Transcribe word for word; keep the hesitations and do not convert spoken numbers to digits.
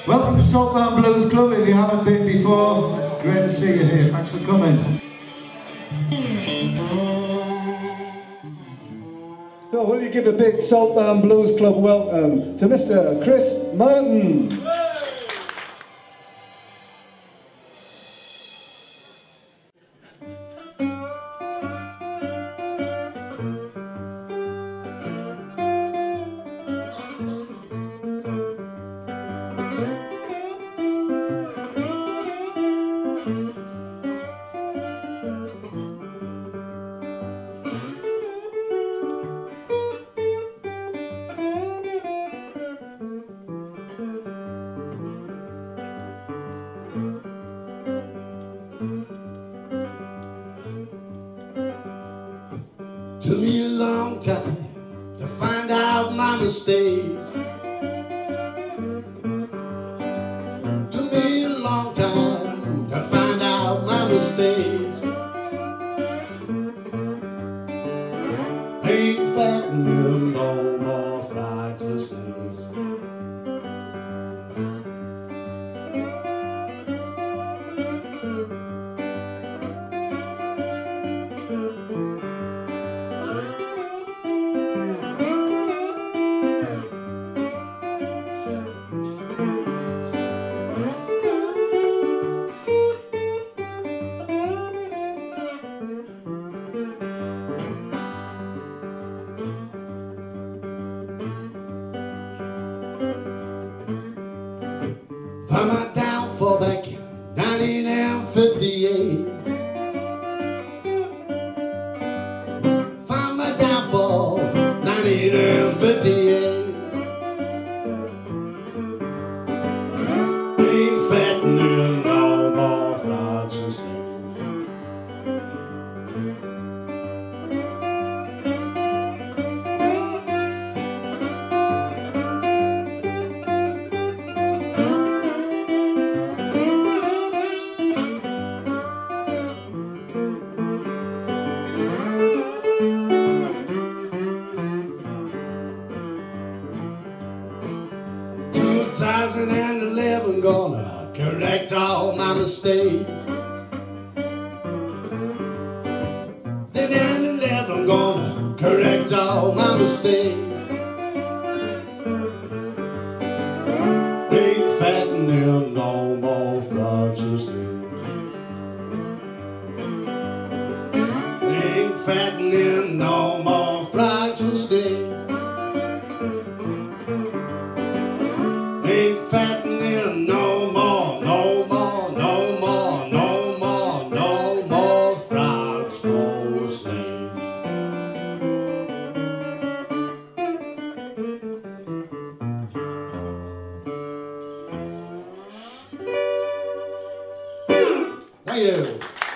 Welcome to Saltburn Blues Club. If you haven't been before, it's great to see you here. Thanks for coming. So will you give a big Saltburn Blues Club welcome to Mister Chris Martin. Took me a long time to find out my mistakes. Took me a long time to find out my mistakes. Ain't fattening no more flights for snakes. Found my downfall back in nineteen fifty-eight. Found my downfall nineteen fifty-eight. Ain't fattening no more frogs and snakes. two thousand eleven, gonna correct all my mistakes. Then in eleven, gonna correct all my mistakes. Ain't fattening no more frogs and snakes. Ain't fattening no more frogs and snakes. Ain't fattening no more, no more, no more, no more, no more frogs for snakes. Thank you.